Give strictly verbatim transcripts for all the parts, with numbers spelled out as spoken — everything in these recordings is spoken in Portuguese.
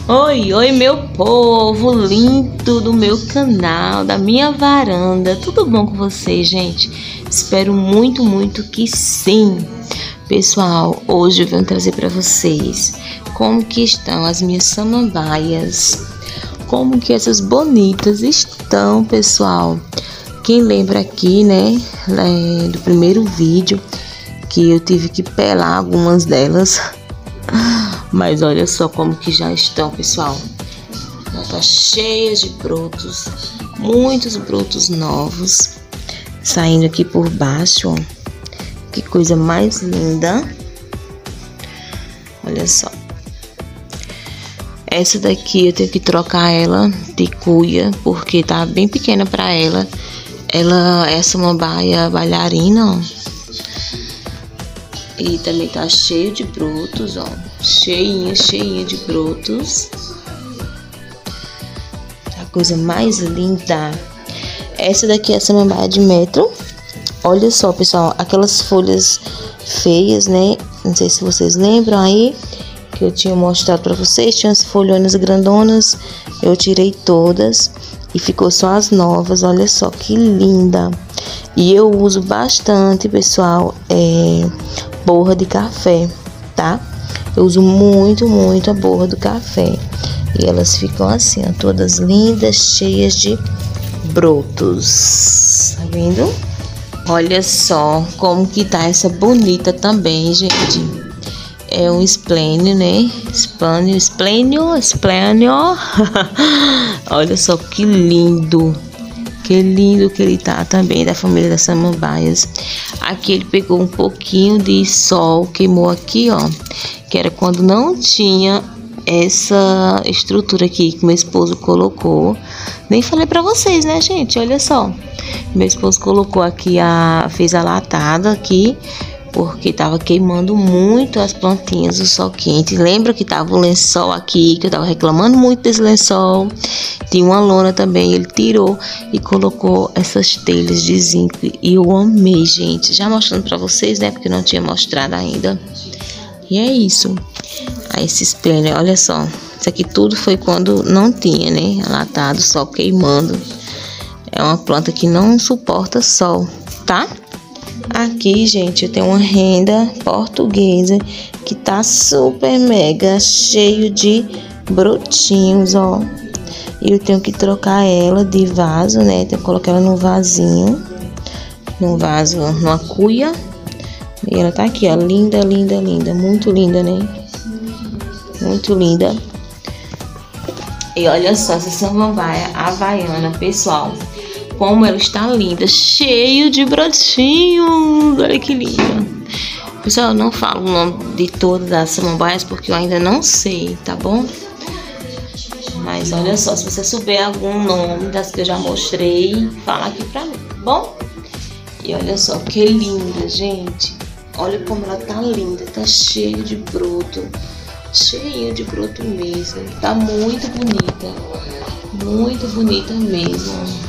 Oi, oi meu povo lindo do meu canal, da minha varanda. Tudo bom com vocês, gente? Espero muito, muito que sim. Pessoal, hoje eu venho trazer para vocês como que estão as minhas samambaias. Como que essas bonitas estão, pessoal. Quem lembra aqui, né, do primeiro vídeo que eu tive que pelar algumas delas. Mas olha só como que já estão, pessoal. Já tá cheia de brotos, muitos brotos novos saindo aqui por baixo, ó. Que coisa mais linda. Olha só. Essa daqui eu tenho que trocar ela de cuia, porque tá bem pequena para ela. Ela é samambaia bailarina, ó. E também tá cheio de brotos, ó. Cheinha, cheinha de brotos. A coisa mais linda. Essa daqui é a samambaia de metro. Olha só, pessoal, aquelas folhas feias, né? Não sei se vocês lembram aí, que eu tinha mostrado pra vocês. Tinha as folhonas grandonas. Eu tirei todas e ficou só as novas. Olha só que linda. E eu uso bastante, pessoal, é... borra de café, tá? Eu uso muito, muito a borra do café. E elas ficam assim, ó, todas lindas, cheias de brotos. Tá vendo? Olha só como que tá essa bonita também, gente. É um esplênio, né? Esplênio, esplênio, esplênio. Olha só que lindo. Que lindo que ele tá também, da família das samambaias. Aqui ele pegou um pouquinho de sol, queimou aqui, ó. Que era quando não tinha essa estrutura aqui que meu esposo colocou. Nem falei pra vocês, né, gente? Olha só. Meu esposo colocou aqui, a fez a latada aqui, porque tava queimando muito as plantinhas, o sol quente. Lembra que tava o lençol aqui, que eu tava reclamando muito desse lençol. Tinha uma lona também, ele tirou e colocou essas telhas de zinco. E eu amei, gente. Já mostrando pra vocês, né, porque não tinha mostrado ainda. E é isso. Aí esse espelho, olha só. Isso aqui tudo foi quando não tinha, né, latado, sol queimando. É uma planta que não suporta sol, tá? Aqui, gente, eu tenho uma renda portuguesa que tá super mega cheio de brotinhos, ó. E eu tenho que trocar ela de vaso, né? Tenho que colocar ela num vasinho, num vaso, numa cuia. E ela tá aqui, ó, linda, linda, linda, muito linda, né? Muito linda. E olha só essa samambaia havaiana, pessoal. Como ela está linda, cheio de brotinhos. Olha que linda. Pessoal, eu não falo o nome de todas as samambaias porque eu ainda não sei, tá bom? Mas olha só, se você souber algum nome das que eu já mostrei, fala aqui pra mim, tá bom? E olha só que linda, gente. Olha como ela tá linda, tá cheia de broto. Cheia de broto mesmo. Tá muito bonita. Muito bonita mesmo.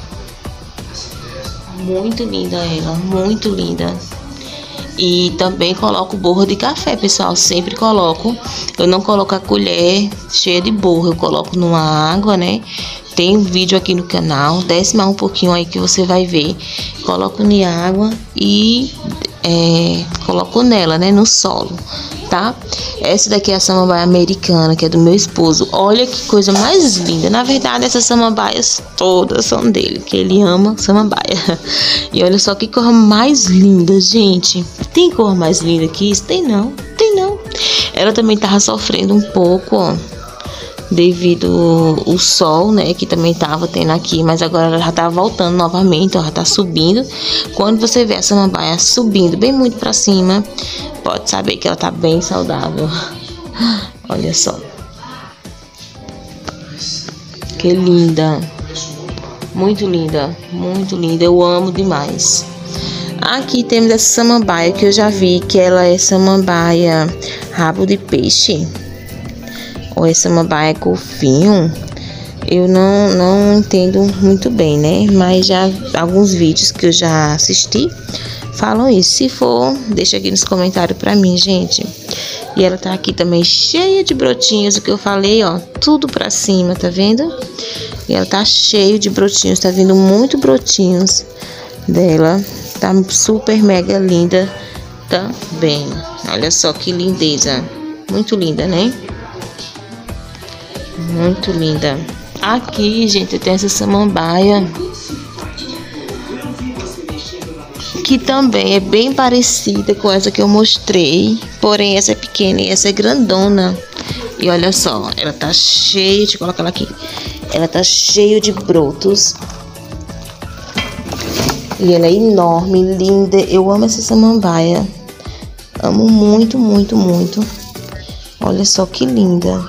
Muito linda ela, muito linda. E também coloco borra de café, pessoal. Sempre coloco. Eu não coloco a colher cheia de borra. Eu coloco numa água, né? Tem um vídeo aqui no canal. Desce mais um pouquinho aí que você vai ver. Coloco em água e é, coloco nela, né? No solo, tá? Essa daqui é a samambaia americana, que é do meu esposo. Olha que coisa mais linda. Na verdade, essas samambaias todas são dele, que ele ama samambaia. E olha só que cor mais linda, gente. Tem cor mais linda que isso? Tem não, tem não. Ela também tava sofrendo um pouco, ó, devido ao sol, né, que também tava tendo aqui, mas agora ela já tá voltando novamente, ó, já tá subindo. Quando você vê a samambaia subindo bem muito pra cima, pode saber que ela tá bem saudável. Olha só. Que linda. Muito linda, muito linda. Eu amo demais. Aqui temos essa samambaia que eu já vi que ela é samambaia rabo de peixe. Ou é samambaia golfinho. Eu não, não entendo muito bem, né? Mas já alguns vídeos que eu já assisti falam isso. Se for, deixa aqui nos comentários pra mim, gente. E ela tá aqui também cheia de brotinhos, o que eu falei, ó, tudo pra cima, tá vendo? E ela tá cheia de brotinhos, tá vindo muito brotinhos dela. Tá super mega linda também. Olha só que lindeza. Muito linda, né? Muito linda. Aqui, gente, tem essa samambaia, que também é bem parecida com essa que eu mostrei, porém essa é pequena e essa é grandona. E olha só, ela tá cheia, deixa eu colocar ela aqui. Ela tá cheia de brotos. E ela é enorme, linda. Eu amo essa samambaia. Amo muito, muito, muito. Olha só que linda.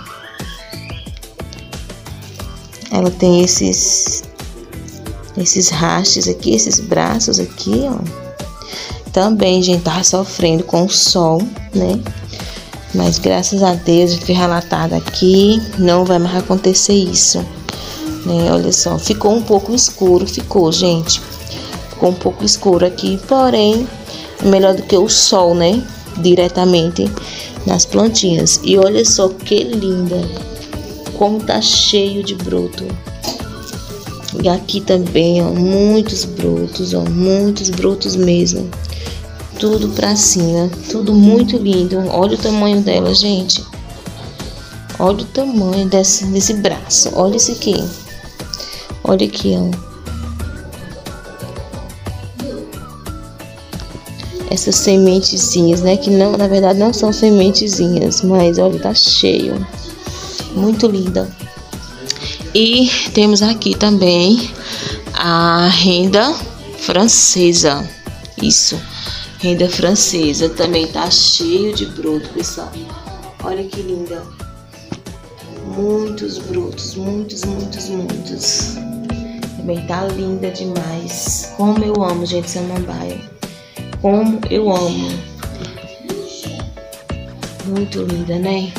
Ela tem esses esses rastes aqui, esses braços aqui, ó. Também, gente, tá sofrendo com o sol, né? Mas graças a Deus, eu fui relatada aqui, não vai mais acontecer isso, né? Olha só, ficou um pouco escuro, ficou, gente. Ficou um pouco escuro aqui, porém, é melhor do que o sol, né? Diretamente nas plantinhas. E olha só que linda, como tá cheio de broto. E aqui também, ó, muitos brotos, ó, muitos brotos mesmo. Tudo pra cima, tudo muito lindo. Olha o tamanho dela, gente. Olha o tamanho desse, desse braço. Olha esse aqui. Olha aqui, ó. Essas sementezinhas, né? Que não, na verdade não são sementezinhas, mas olha, tá cheio. Muito linda. E temos aqui também a renda francesa. Isso, renda francesa. Também tá cheio de broto, pessoal. Olha que linda. Muitos brotos, muitos, muitos, muitos. Também tá linda demais. Como eu amo, gente, samambaia. Como eu amo. Muito linda, né?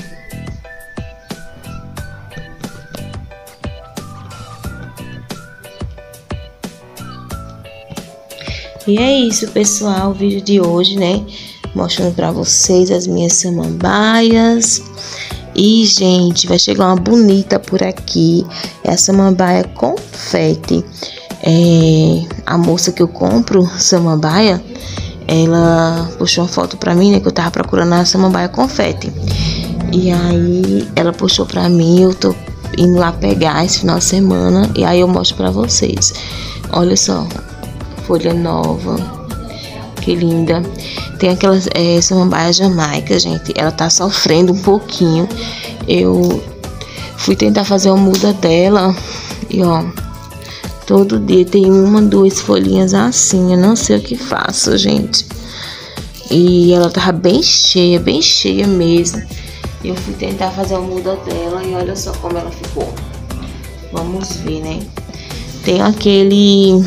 E é isso, pessoal, o vídeo de hoje, né? Mostrando pra vocês as minhas samambaias. E, gente, vai chegar uma bonita por aqui. É a samambaia confete. É, a moça que eu compro samambaia, ela puxou uma foto pra mim, né? Que eu tava procurando a samambaia confete. E aí, ela puxou pra mim, eu tô indo lá pegar esse final de semana. E aí eu mostro pra vocês. Olha só. Folha nova, que linda. Tem aquelas é, samambaia jamaica, gente. Ela tá sofrendo um pouquinho. Eu fui tentar fazer a muda dela e ó, todo dia tem uma, duas folhinhas assim. Eu não sei o que faço, gente. E ela tava bem cheia, bem cheia mesmo. Eu fui tentar fazer a muda dela e olha só como ela ficou. Vamos ver, né? Tem aquele...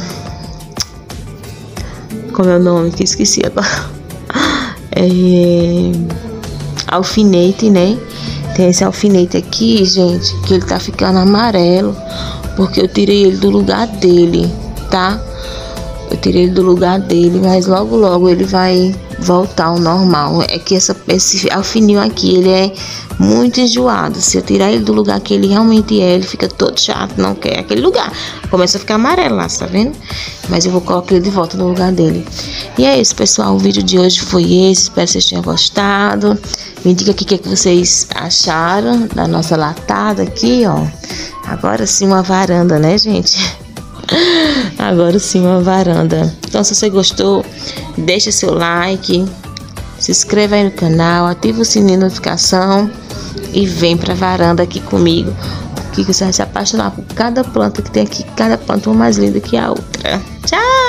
Como é o nome? Que esqueci agora. É... Alfinete, né? Tem esse alfinete aqui, gente, que ele tá ficando amarelo, porque eu tirei ele do lugar dele, tá? Eu tirei ele do lugar dele, mas logo logo ele vai voltar ao normal. É que essa, esse alfininho aqui, ele é muito enjoado. Se eu tirar ele do lugar que ele realmente é, ele fica todo chato, não quer aquele lugar. Começa a ficar amarelo lá, tá vendo? Mas eu vou colocar ele de volta no lugar dele. E é isso, pessoal. O vídeo de hoje foi esse. Espero que vocês tenham gostado. Me diga aqui o que, é que vocês acharam da nossa latada aqui, ó. Agora sim uma varanda, né, gente? Agora sim uma varanda. Então, se você gostou, deixa seu like, se inscreva aí no canal, ativa o sininho de notificação e vem pra varanda aqui comigo, que você vai se apaixonar por cada planta que tem aqui, cada planta uma mais linda que a outra. Tchau!